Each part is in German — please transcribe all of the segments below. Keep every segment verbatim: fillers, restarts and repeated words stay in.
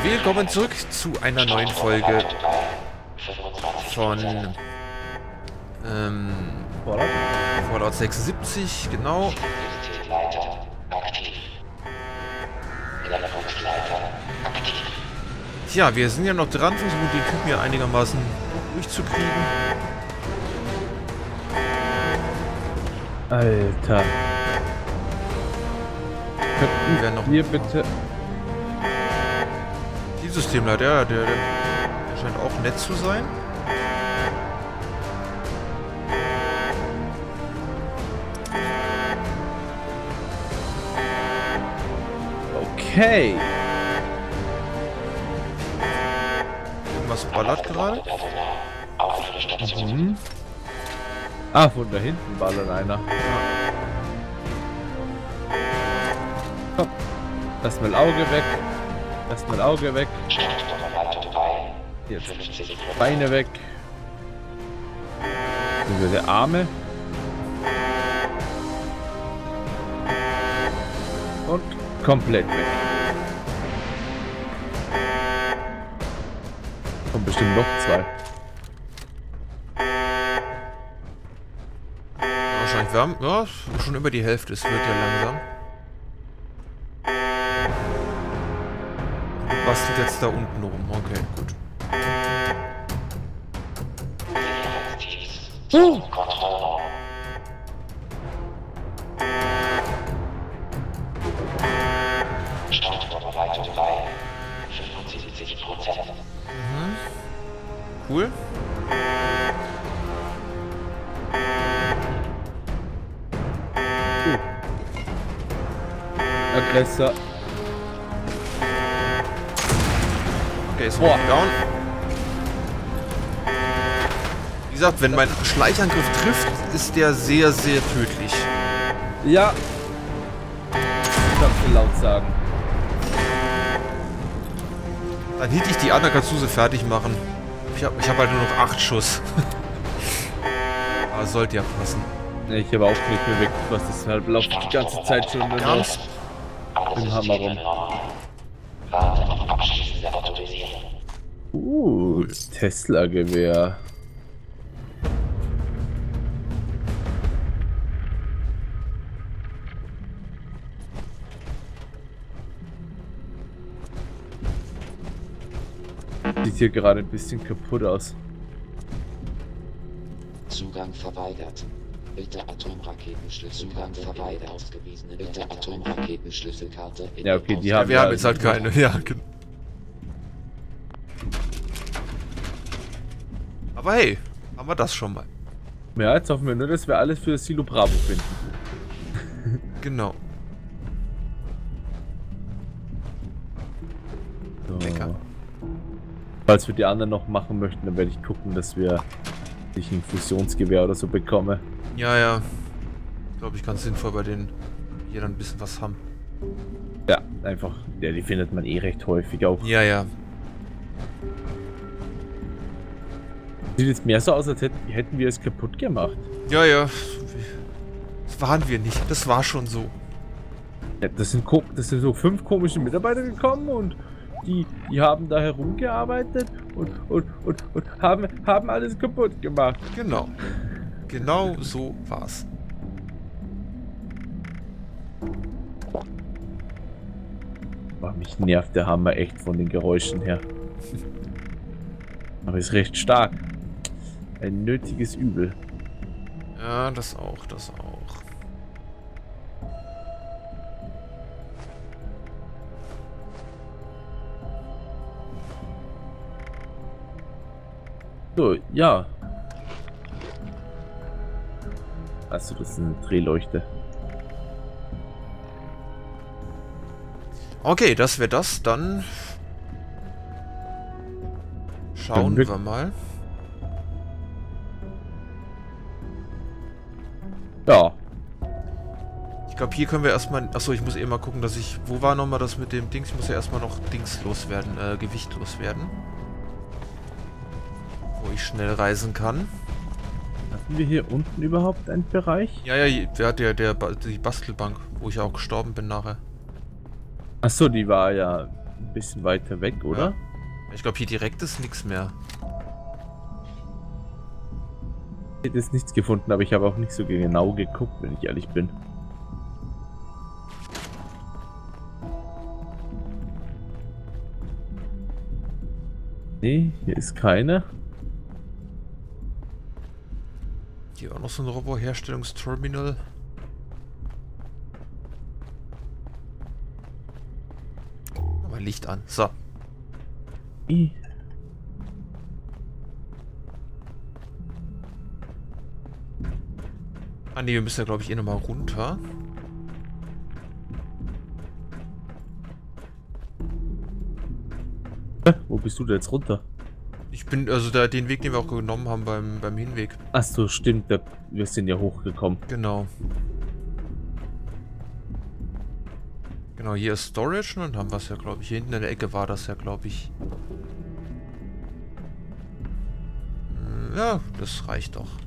Willkommen zurück zu einer neuen Folge von ähm, Fallout sechsundsiebzig, genau. Tja, wir sind ja noch dran, versuchen den Typen hier einigermaßen durchzukriegen. Alter. Könnten wir noch... Hier bitte... Systemleiter, ja, der, der, der scheint auch nett zu sein. Okay. Irgendwas ballert gerade. Mhm. Ah, von da hinten ballert einer. Komm. Lass mal Auge weg. Lass mal Auge weg. Jetzt Beine weg. Über Arme. Und komplett weg. Kommt bestimmt noch zwei. Wahrscheinlich wir haben, ja, schon über die Hälfte. Es wird ja langsam. Bastelt jetzt da unten rum. Okay, gut. Uh. Mhm. Cool. Uh. Aggressor. Okay, ist down. Wie gesagt, wenn mein Schleichangriff trifft, ist der sehr, sehr tödlich. Ja. Ich darf so laut sagen. Dann hielt ich die anderen, kannst du sie fertig machen. Ich habe ich hab halt nur noch acht Schuss. Aber sollte ja passen. Ne, ich habe auch nicht mehr weg, was das halt läuft die ganze Zeit schon nur Ganz im Hammer rum. Uh, Tesla-Gewehr. Sieht hier gerade ein bisschen kaputt aus. Zugang verweigert. Bitte Atomraketenschlüssel. Zugang verweigert. Ausgewiesene Bitte Atomraketenschlüsselkarte. Ja, okay, die haben ja, wir haben jetzt halt keine. Ja, aber hey, haben wir das schon mal. Ja, jetzt hoffen wir nur, dass wir alles für das Silo Bravo finden. Genau. So. Lecker. Falls wir die anderen noch machen möchten, dann werde ich gucken, dass wir sich ein Fusionsgewehr oder so bekommen. Ja, ja. Glaube ich, ganz sinnvoll bei denen hier dann ein bisschen was haben. Ja, einfach. Ja, die findet man eh recht häufig auch. Ja, ja. Sieht jetzt mehr so aus, als hätten, hätten wir es kaputt gemacht. Ja, ja. Das waren wir nicht. Das war schon so. Ja, das sind, das sind so fünf komische Mitarbeiter gekommen und die, die haben da herumgearbeitet und, und, und, und haben, haben alles kaputt gemacht. Genau. Genau so war's. Boah, mich nervt der Hammer echt von den Geräuschen her. Aber ist recht stark. Ein nötiges Übel. Ja, das auch, das auch. So, ja. Achso, das ist eine Drehleuchte. Okay, das wäre das. Dann schauen wir wir mal. Ja. Ich glaube, hier können wir erstmal... Achso, ich muss eh mal gucken, dass ich... Wo war nochmal das mit dem Dings? Ich muss ja erstmal noch Dings loswerden, äh, Gewicht loswerden. Wo ich schnell reisen kann. Hatten wir hier unten überhaupt einen Bereich? Ja, ja, der, der, der, die Bastelbank, wo ich auch gestorben bin nachher. Achso, die war ja ein bisschen weiter weg, oder? Ja. Ich glaube, hier direkt ist nichts mehr. Ich hätte jetzt nichts gefunden, aber ich habe auch nicht so genau geguckt, wenn ich ehrlich bin. Nee, hier ist keine. Hier auch noch so ein Robo-Herstellungsterminal. Mal Licht an. So. I. Ah ne, wir müssen ja glaube ich eh nochmal runter. Hä? Wo bist du denn jetzt runter? Ich bin, also da, den Weg, den wir auch genommen haben beim, beim Hinweg. Ach so, stimmt. Da, wir sind ja hochgekommen. Genau. Genau, hier ist Storage und dann haben wir es ja, glaube ich. Hier hinten in der Ecke war das ja, glaube ich. Ja, das reicht doch.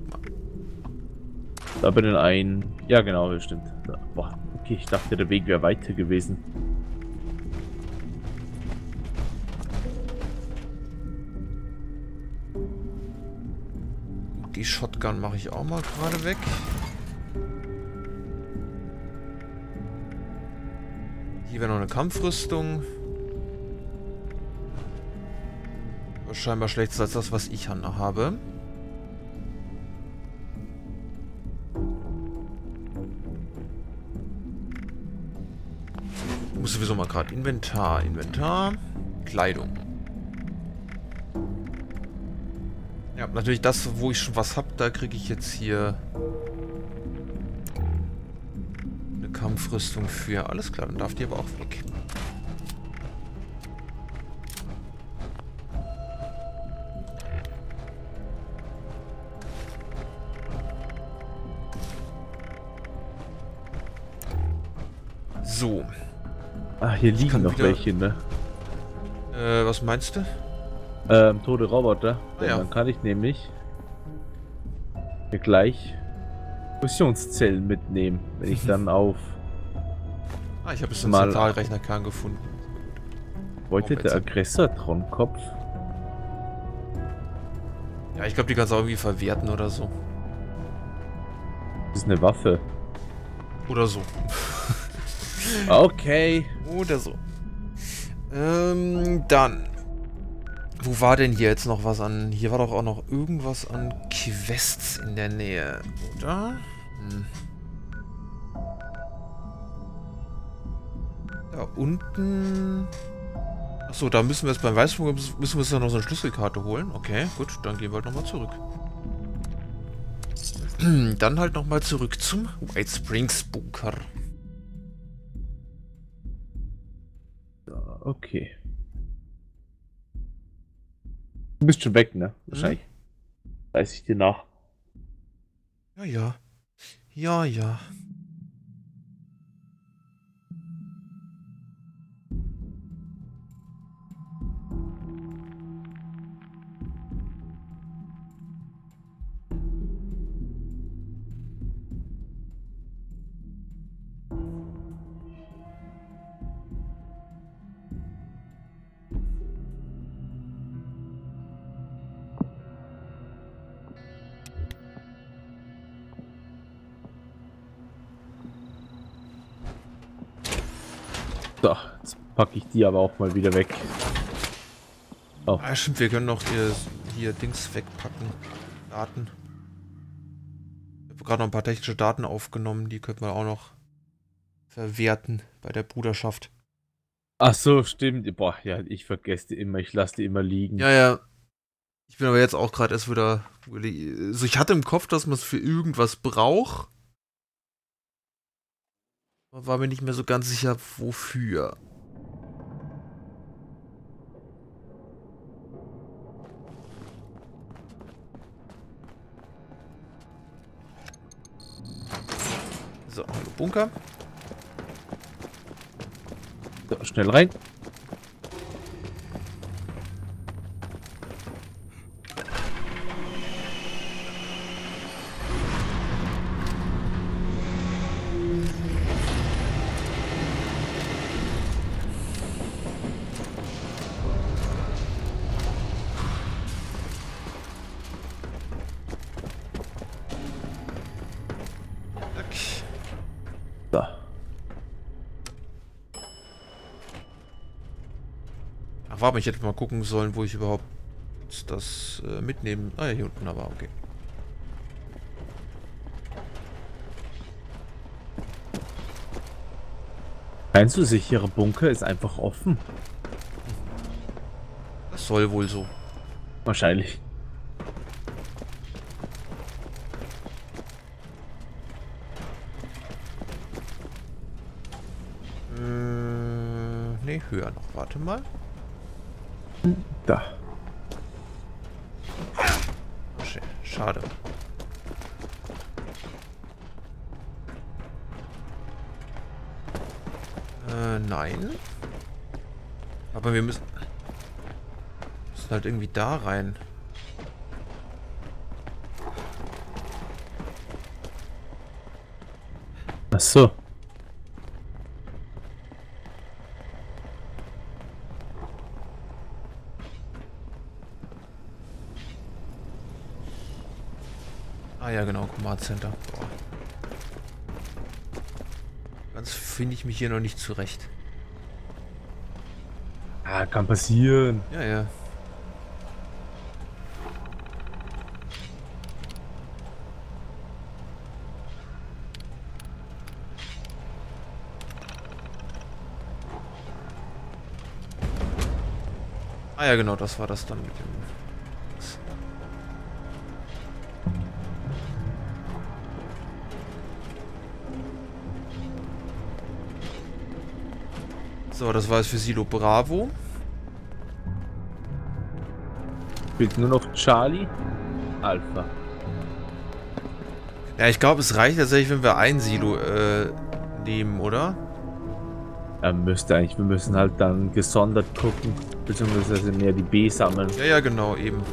Da bin ich ein... Ja, genau, das stimmt. Da, boah, okay, ich dachte, der Weg wäre weiter gewesen. Die Shotgun mache ich auch mal gerade weg. Hier wäre noch eine Kampfrüstung. Was scheinbar schlechter als das, was ich habe. Ich muss sowieso mal gerade Inventar, Inventar, Kleidung. Ja, natürlich das, wo ich schon was habe, da kriege ich jetzt hier eine Kampfrüstung für. Alles klar, dann darf die aber auch weg. So. Ah, hier liegen kann noch wieder- welche, ne? Äh, was meinst du? Ähm, tote Roboter. Ah, ja. Dann kann ich nämlich hier gleich Fusionszellen mitnehmen, wenn ich dann auf... Ah, ich habe jetzt einen Mal- Zentralrechnerkern gefunden. Wollte Oh, der jetzt- Aggressor-Tron-Kopf? Ja, ich glaube, die kannst du auch irgendwie verwerten oder so. Das ist eine Waffe. Oder so. Okay. Oder so. Ähm, dann. Wo war denn hier jetzt noch was an... Hier war doch auch noch irgendwas an Quests in der Nähe, oder? Hm. Da unten... Achso, da müssen wir jetzt beim Weißburger müssen wir uns dann noch so eine Schlüsselkarte holen. Okay, gut, dann gehen wir halt nochmal zurück. Dann halt nochmal zurück zum White Springs Bunker. Okay. Du bist schon weg, ne? Wahrscheinlich. Weiß ich dir nach. Ja, ja. Ja, ja. So, jetzt packe ich die aber auch mal wieder weg. Oh. Ah, stimmt, wir können noch hier, hier Dings wegpacken. Daten. Ich habe gerade noch ein paar technische Daten aufgenommen, die könnten wir auch noch verwerten bei der Bruderschaft. Ach so, stimmt. Boah, ja, ich vergesse die immer, ich lasse die immer liegen. Ja, ja. Ich bin aber jetzt auch gerade erst wieder... Also ich hatte im Kopf, dass man es für irgendwas braucht. Aber war mir nicht mehr so ganz sicher, wofür. So, hallo Bunker. So, schnell rein. Ach, warte mal, ich hätte mal gucken sollen, wo ich überhaupt das äh, mitnehmen... Ah ja, hier unten, aber okay. Kein so sicherer Bunker ist einfach offen. Das soll wohl so. Wahrscheinlich. Äh, nee, höher noch. Warte mal. Da. Schade. Äh, nein. Aber wir müssen... müssen halt irgendwie da rein. Ach so. Ah ja, genau, Command Center. Boah. Ganz finde ich mich hier noch nicht zurecht. Ah, kann passieren. Ja, ja. Ah ja, genau, das war das dann mit dem... So, das war es für Silo Bravo. Fehlt nur noch Charlie. Alpha. Ja, ich glaube, es reicht tatsächlich, wenn wir ein Silo äh, nehmen, oder? Ja, müsste eigentlich. Wir müssen halt dann gesondert gucken. Beziehungsweise mehr die B sammeln. Ja, ja, genau, eben.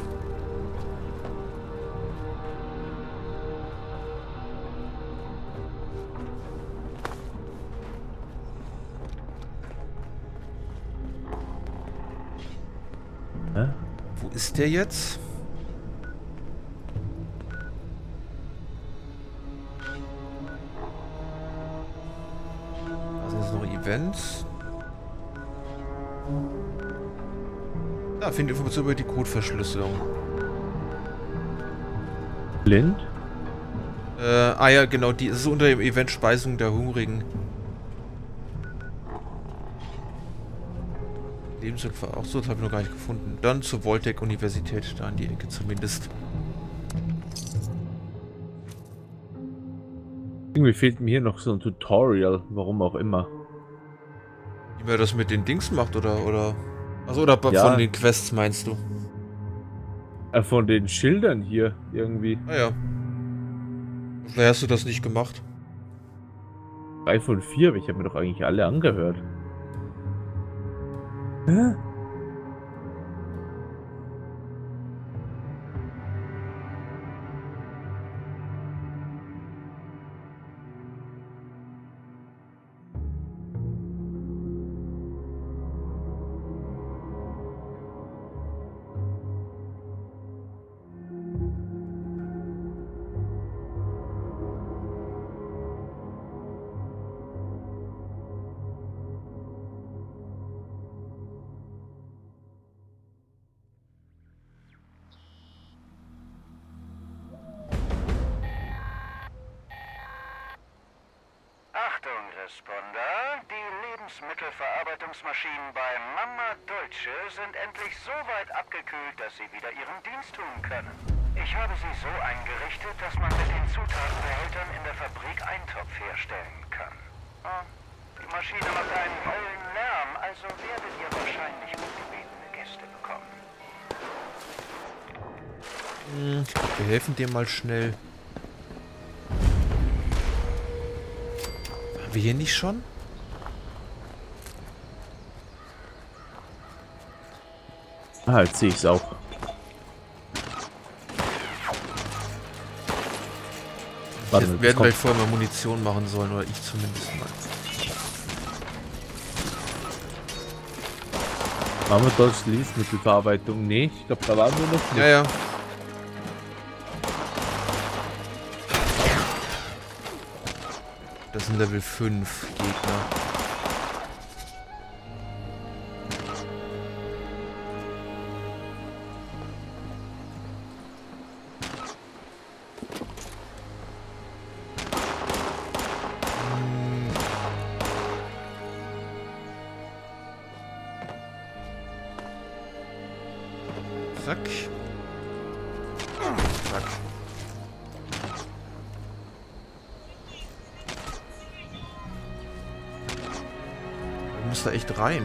Hä? Wo ist der jetzt? Da sind jetzt noch Events. Da findet Informationen über die Codeverschlüsselung. Blind? Äh, ah ja, genau, die ist unter dem Event Speisung der Hungrigen. Lebensmittel auch so, das habe ich noch gar nicht gefunden. Dann zur Voltec-Universität, da in die Ecke zumindest. Irgendwie fehlt mir hier noch so ein Tutorial, warum auch immer. Wie man das mit den Dings macht, oder, oder... Also oder Ja. Von den Quests meinst du? Äh, von den Schildern hier irgendwie. Ah ja. Vielleicht hast du das nicht gemacht. drei von vier, aber ich habe mir doch eigentlich alle angehört. Hä? Achtung, Responder. Die Lebensmittelverarbeitungsmaschinen bei Mama Deutsche sind endlich so weit abgekühlt, dass sie wieder ihren Dienst tun können. Ich habe sie so eingerichtet, dass man mit den Zutatenbehältern in der Fabrik Eintopf herstellen kann. Oh, die Maschine macht einen hellen Lärm, also werdet ihr wahrscheinlich ungebetene Gäste bekommen. Hm, wir helfen dir mal schnell. Waren wir hier nicht schon? Ah, jetzt sehe ich es auch. Warte, Wir jetzt werden kommt- vielleicht vorher mal Munition machen sollen, oder ich zumindest mal. Machen wir Deutsch Lebensmittelverarbeitung? Nee, ich glaube, da waren wir noch nicht. Ja, ja. Das sind Level fünf Gegner. Zack. Zack. Du musst da echt rein.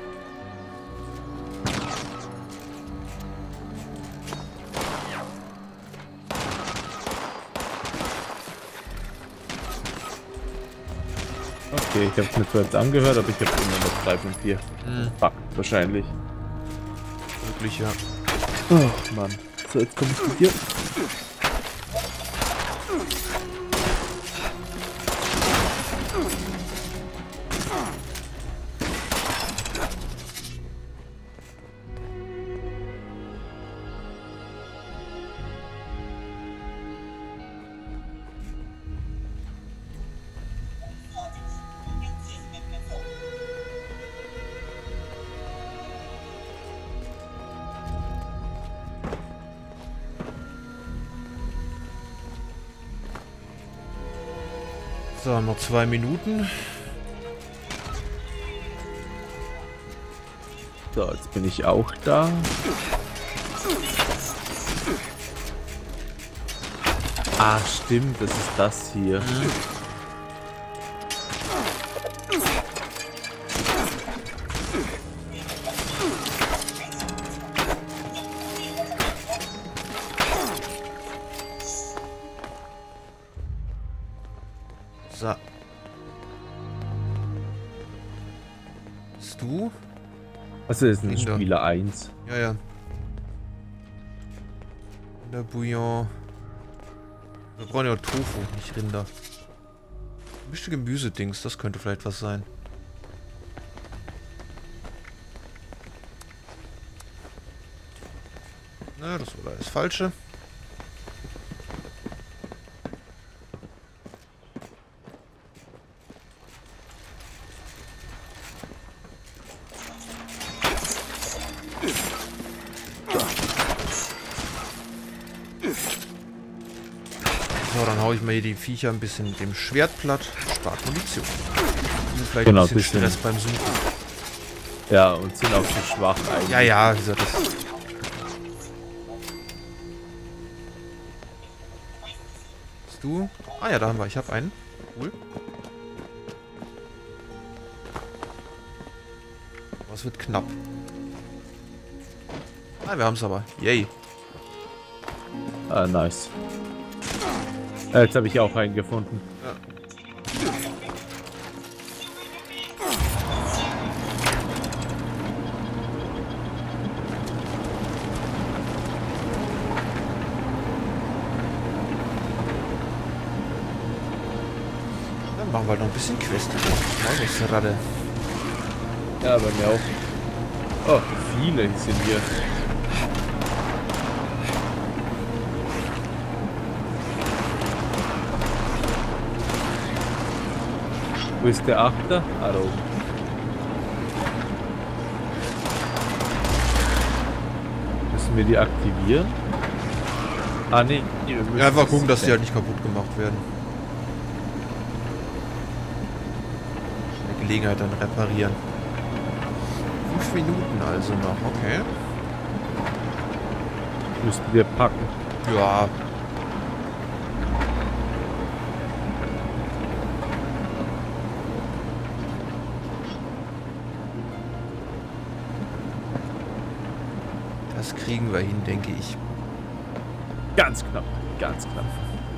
Okay, ich habe es mir zwar jetzt angehört, aber ich habe immer noch drei von vier. Hm. Fuck, wahrscheinlich. Wirklich, ja. Oh Mann. So, jetzt komme ich zu dir. So, noch zwei Minuten. So, jetzt bin ich auch da. Ah, stimmt, das ist das hier. Mhm. So. Bist du? Also, das ist ein Rinder. Spieler eins. Ja, ja. Rinder Bouillon. Wir brauchen ja Tofu, nicht Rinder. Gemischte Gemüsedings, das könnte vielleicht was sein. Na, das war das Falsche. So, dann hau ich mal hier die Viecher ein bisschen mit dem Schwert platt. Spart Munition. Und vielleicht Genau, ein bisschen bisschen. Stress beim Suchen. Ja, und sind auch so schwach eigentlich. Ja, ja, wie gesagt, das. Bist du? Ah ja, da haben wir. Ich habe einen. Cool. Aber es wird knapp. Ah, wir haben es aber. Yay. Ah, nice. Äh, Jetzt habe ich auch einen gefunden. Ja. Dann machen wir halt noch ein bisschen Quest. Tagesratte. Ja, bei mir auch. Oh, viele sind hier. Wo ist der Achter? Ah, da oben. Müssen wir die aktivieren? Ah, nee. wir müssen Ja, einfach das gucken, dass die scannen. halt nicht kaputt gemacht werden. Eine Gelegenheit dann reparieren. Fünf Minuten also noch, okay. Müssten wir packen. Ja. Das kriegen wir hin, denke ich. Ganz knapp. Ganz knapp.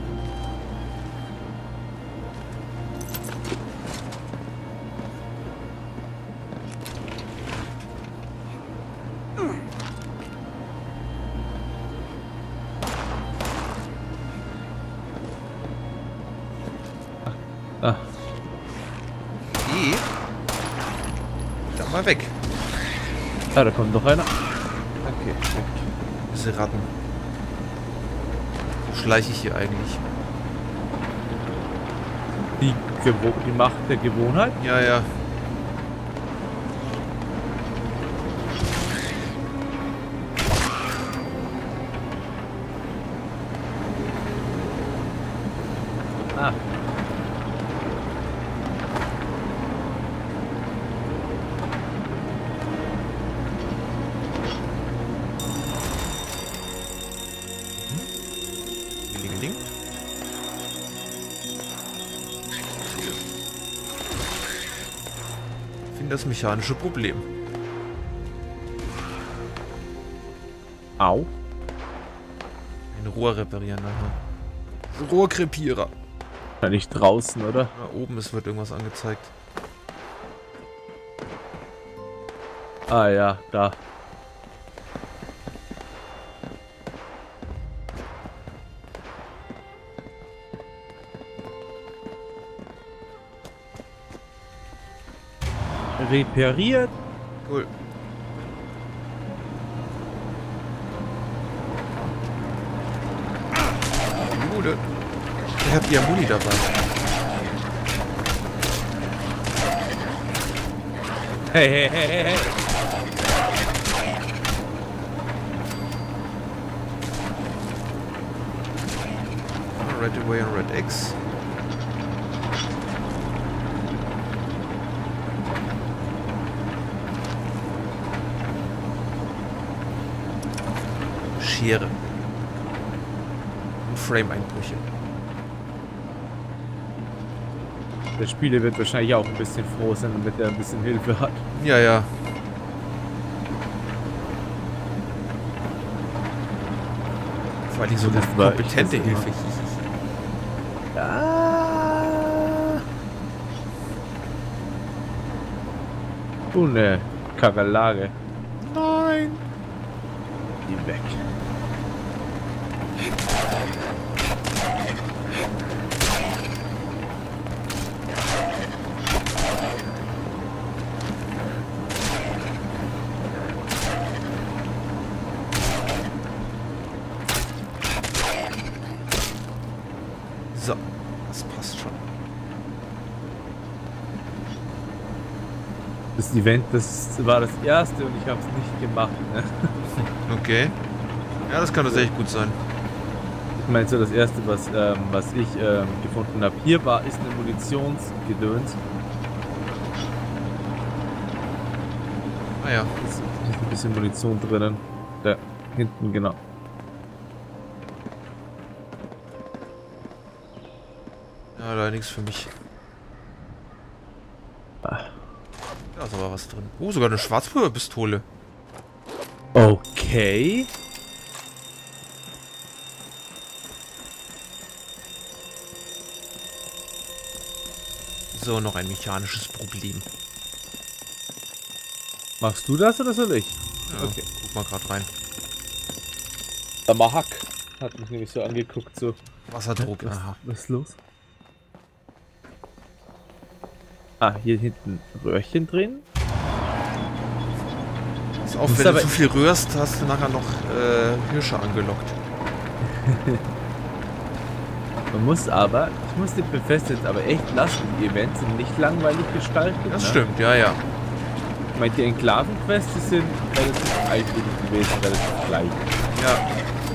Ah, Geh. Dann mal weg. ah, da kommt noch einer. Okay, weg. Diese Ratten. Wo schleiche ich hier eigentlich? Die, Gewo die Macht der Gewohnheit. Ja, ja. Ah. das mechanische Problem. Au. Ein Rohr reparieren nachher. Rohrkrepierer. Wahrscheinlich draußen, oder? Da oben ist, wird irgendwas angezeigt. Ah ja, da. Repariert. Cool. Die Bude. Ich hab die Muni dabei. Hey, hey, hey, hey, hey. Red Away und Red X. Schere. Und Frame-Einbrüche. Der Spieler wird wahrscheinlich auch ein bisschen froh sein, damit er ein bisschen Hilfe hat. Ja, ja. Vor allem so eine Das war kompetente echt Hilfe. Ah. Oh ne, Kakerlake. Nein! Die weg. So, das passt schon. Das Event, das war das erste und ich habe es nicht gemacht. Ne? Okay. Ja, das kann tatsächlich gut sein. Ich meine, so das erste, was, ähm, was ich ähm, gefunden habe, hier war, ist eine Munitionsgedöns. Ah ja. Ist ein bisschen Munition drinnen. Da hinten, genau. Ja, da nichts für mich. Ah. Da ist aber was drin. Oh, sogar eine Schwarzpulverpistole. Okay. So, noch ein mechanisches Problem. Machst du das oder soll ich? Ja, Okay. Guck mal gerade rein. Der Mahak hat mich nämlich so angeguckt, so. Wasserdruck, Was, aha. was ist los? Ah, hier hinten Röhrchen drehen. Pass auf, Muss wenn du aber- zu viel rührst, hast du nachher noch äh, Hirsche angelockt. Man muss aber, ich muss den Befest jetzt aber echt lassen, die Events sind nicht langweilig gestaltet. Das ne? stimmt, ja, ja. Ich meine, die Enklaven-Quests die sind relativ eintönig gewesen, relativ gleich. Ja,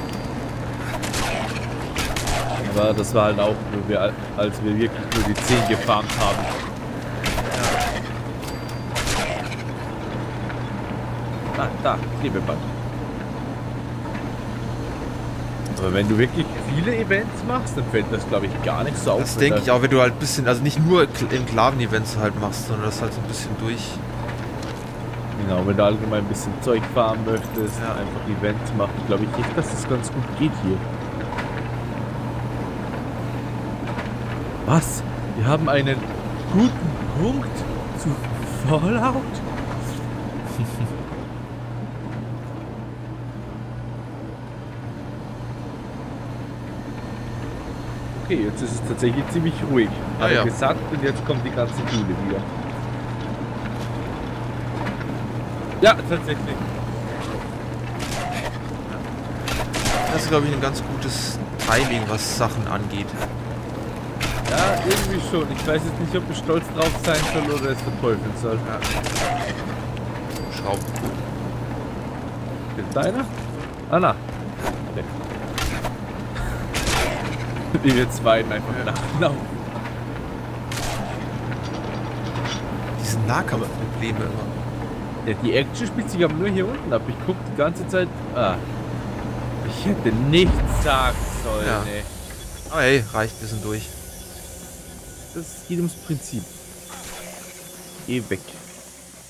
Aber das war halt auch, nur wir, als wir wirklich nur die zehn gefarmt haben. Ah, da, Klebeband. Aber wenn du wirklich viele Events machst, dann fällt das, glaube ich, gar nicht so auf. das wenn denke da- ich auch, wenn du halt ein bisschen, also nicht nur Enklaven-Events halt machst, sondern das halt so ein bisschen durch. Genau, wenn du allgemein ein bisschen Zeug farmen möchtest, Ja. einfach Events machen, glaube ich echt, dass das ganz gut geht hier. Was? Wir haben einen guten Punkt zu Fallout? Okay, jetzt ist es tatsächlich ziemlich ruhig. Ah, Hat er ja. gesagt, und jetzt kommt die ganze Bude wieder. Ja, tatsächlich. Das ist, glaube ich, ein ganz gutes Timing, was Sachen angeht. Ja, irgendwie schon. Ich weiß jetzt nicht, ob ich stolz drauf sein soll oder es verteufeln soll. Ja. Schrauben. Ist deiner? Ah, na. Okay. Wie wir zwei einfach Ja. nachlaufen. Diese Nahkampfprobleme immer. Ja, die Action spielt sich aber nur hier unten ab. Ich guck die ganze Zeit. Ah. Ich hätte nichts sagen sollen, Ja. ey. Aber hey, reicht, wir sind durch. Das geht ums Prinzip. Geh weg.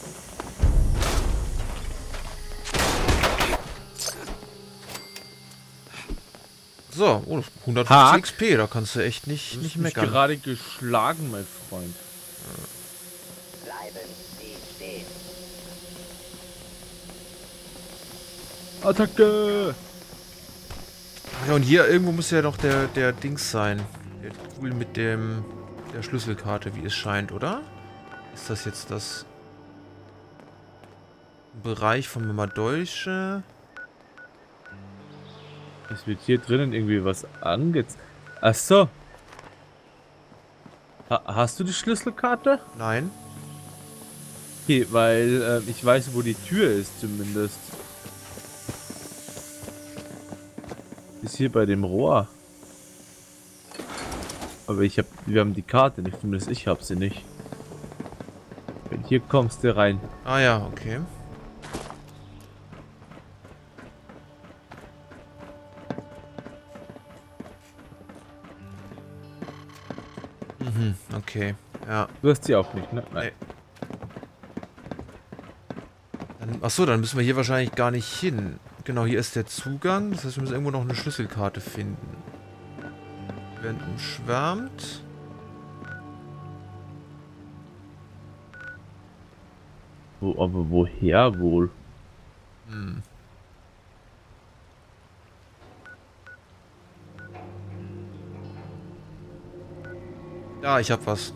So, oh, hundertfünfzig Hack. X P, da kannst du echt nicht, Du nicht hast mich meckern. gerade geschlagen, mein Freund. Bleiben Sie stehen. Attacke! Ach ja, und hier irgendwo muss ja doch der, der Dings sein. Der Tool mit dem der Schlüsselkarte, wie es scheint, oder? Ist das jetzt das Bereich von Mama Deutsche? Es wird hier drinnen irgendwie was angezeigt. Ach so. Ha hast du die Schlüsselkarte? Nein. Okay, weil äh, ich weiß, wo die Tür ist zumindest. Ist hier bei dem Rohr. Aber ich hab, wir haben die Karte nicht, zumindest ich hab sie nicht. Wenn hier kommst du rein. Ah ja, okay. Mhm, okay. Ja. Du hast sie auch nicht, ne? Nein. Dann, achso, dann müssen wir hier wahrscheinlich gar nicht hin. Genau, hier ist der Zugang. Das heißt, wir müssen irgendwo noch eine Schlüsselkarte finden. Während umschwärmt. Wo, aber woher wohl? Hm. Ja, ich hab was.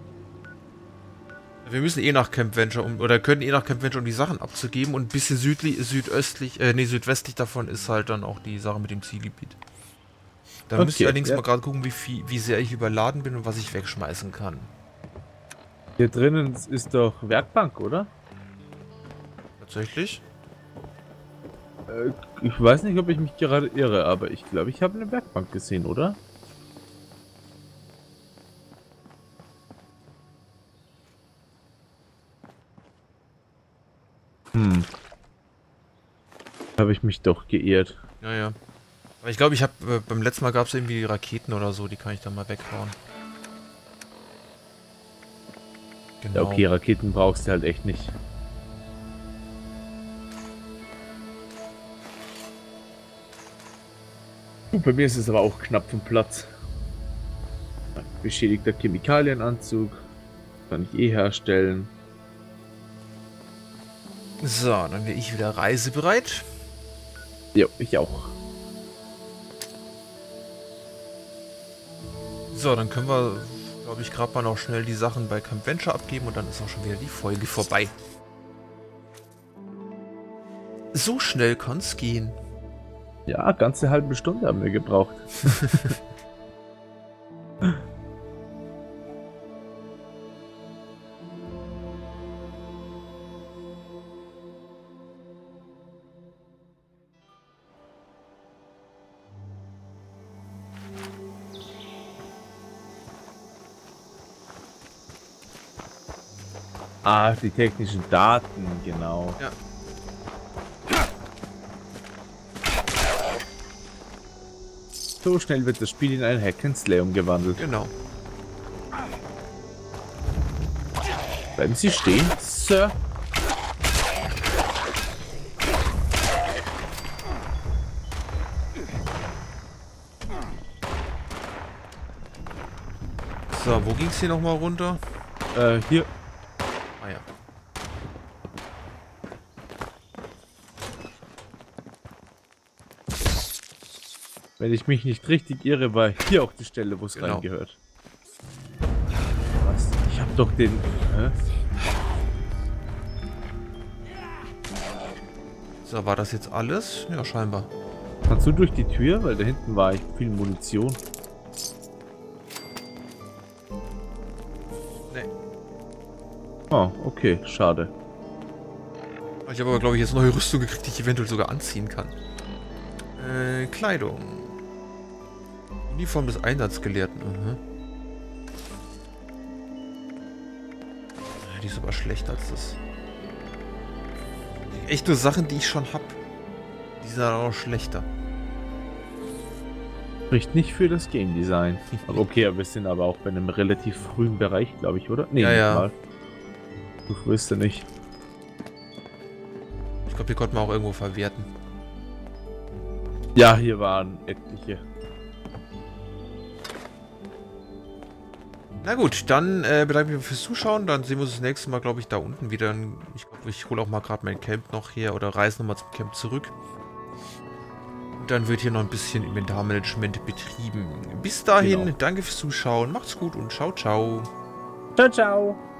Wir müssen eh nach Camp Venture, um, oder können eh nach Camp Venture, um die Sachen abzugeben. Und ein bisschen südlich, südöstlich, äh, nee, südwestlich davon ist halt dann auch die Sache mit dem Zielgebiet. Da Okay, müsste ich allerdings ja. mal gerade gucken, wie, viel, wie sehr ich überladen bin und was ich wegschmeißen kann. Hier drinnen ist doch Werkbank, oder? Tatsächlich? Äh, ich weiß nicht, ob ich mich gerade irre, aber ich glaube, ich habe eine Werkbank gesehen, oder? Hm. Habe ich mich doch geirrt. Ja, ja. Aber ich glaube, ich habe äh, beim letzten Mal gab es irgendwie Raketen oder so, die kann ich dann mal weghauen. Genau. Ja, okay, Raketen brauchst du halt echt nicht. Und bei mir ist es aber auch knapp vom Platz. Beschädigter Chemikalienanzug. Kann ich eh herstellen. So, dann wäre ich wieder reisebereit. Ja, ich auch. So, dann können wir, glaube ich, gerade mal noch schnell die Sachen bei Camp Venture abgeben und dann ist auch schon wieder die Folge vorbei. So schnell kann's gehen. Ja, ganze halbe Stunde haben wir gebraucht. Ah, die technischen Daten, genau. Ja. So schnell wird das Spiel in ein Hack and Slay umgewandelt. Genau. Bleiben Sie stehen, Sir. So, wo ging's hier nochmal runter? Äh, hier. Ah ja. Wenn ich mich nicht richtig irre, war hier auch die Stelle, wo es Genau. reingehört. Was? Ich hab doch den... Hä? So, war das jetzt alles? Ja, scheinbar. Kannst du durch die Tür? Weil da hinten war ich viel Munition. Nee. Oh, okay, schade. Ich habe aber, glaube ich, jetzt neue Rüstung gekriegt, die ich eventuell sogar anziehen kann. Äh, Kleidung. Uniform des Einsatzgelehrten. Mhm. Ja, die ist aber schlechter als das. Echt nur Sachen, die ich schon hab. Die sind dann auch schlechter. Spricht nicht für das Game Design. Aber okay, wir sind aber auch bei einem relativ frühen Bereich, glaube ich, oder? Nee, Ja, nicht ja. mal. Du früh ist er nicht. Ich glaube, hier konnte man auch irgendwo verwerten. Ja, hier waren etliche. Na gut, dann äh, bedanke ich mich fürs Zuschauen. Dann sehen wir uns das nächste Mal, glaube ich, da unten wieder. Ich glaube, ich hole auch mal gerade mein Camp noch her oder reise nochmal zum Camp zurück. Und dann wird hier noch ein bisschen Inventarmanagement betrieben. Bis dahin, Genau. danke fürs Zuschauen. Macht's gut und ciao, ciao. Ciao, ciao.